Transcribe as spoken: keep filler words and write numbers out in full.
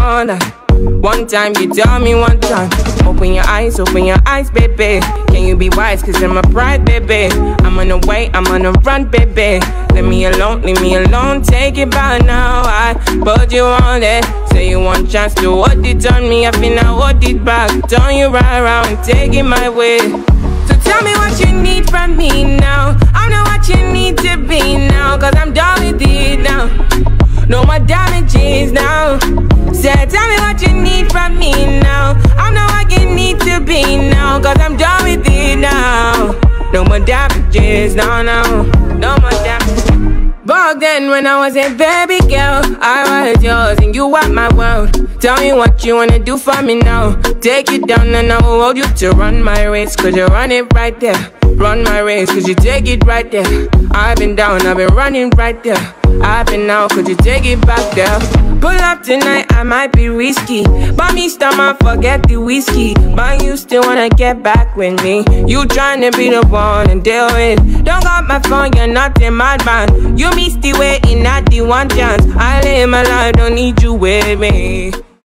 more than one time. You tell me one time. Open your eyes, open your eyes, baby. Can you be wise, cause I'm a pride, baby. I'm on the way, I'm on the run, baby. Leave me alone, leave me alone. Take it back now, I put you on it. Say you want chance to hold it on me, I feel I hold it back. Turn you right around, take it my way. So tell me what you need from me now. I know what you need to be now, cause I'm done with it now. No more damages now. Say tell me what you need from me now. I know what you need to be now, cause I'm done with it now. No more damages, no, no. No more damages. Back then when I was a baby girl, I was yours and you were my world. Tell me what you wanna do for me now. Take you down and I will hold you to run my race, cause you run it right there. Run my race, cause you take it right there. I've been down, I've been running right there. I've been out, could you take it back there? Pull up tonight, I might be risky. But me stomach, forget the whiskey. But you still wanna get back with me. You tryna be the one and deal with. Don't got my phone, you're not a madman. You missed the way in at the one chance. I live my life, don't need you with me.